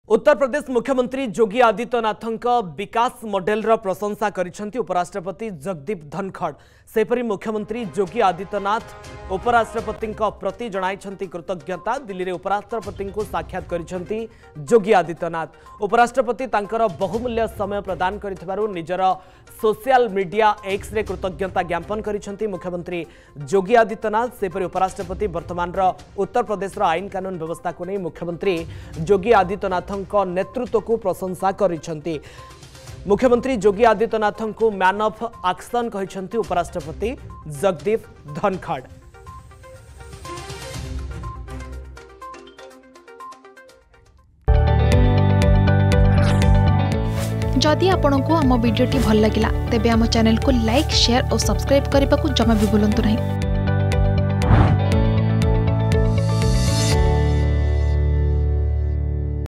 उत्तर प्रदेश मुख्यमंत्री योगी आदित्यनाथ विकास मॉडल प्रशंसा करिसेंती उपराष्ट्रपति जगदीप धनखड़। सेपरी मुख्यमंत्री योगी आदित्यनाथ उपराष्ट्रपति प्रति जणाइछंती कृतज्ञता। दिल्ली में उपराष्ट्रपति को साक्षात करिसेंती योगी आदित्यनाथ। उपराष्ट्रपति तांकर बहुमूल्य समय प्रदान करिथिबारु निजर सोशल मीडिया एक्स रे कृतज्ञता ज्ञापन करिसेंती मुख्यमंत्री योगी आदित्यनाथ। सेपरी उपराष्ट्रपति वर्तमान उत्तर प्रदेश आईन कानून व्यवस्था को नहीं मुख्यमंत्री योगी आदित्यनाथ नेतृत्व को प्रशंसा करिसेंती। मुख्यमंत्री योगी आदित्यनाथ को मैन ऑफ एक्शन कहिसेंती उपराष्ट्रपति जगदीप धनखड़। जदि आपंक आम भिडी भल लगा तेब आम चैनल को लाइक शेयर और सब्सक्राइब करने को जमा भी भूलु नहीं।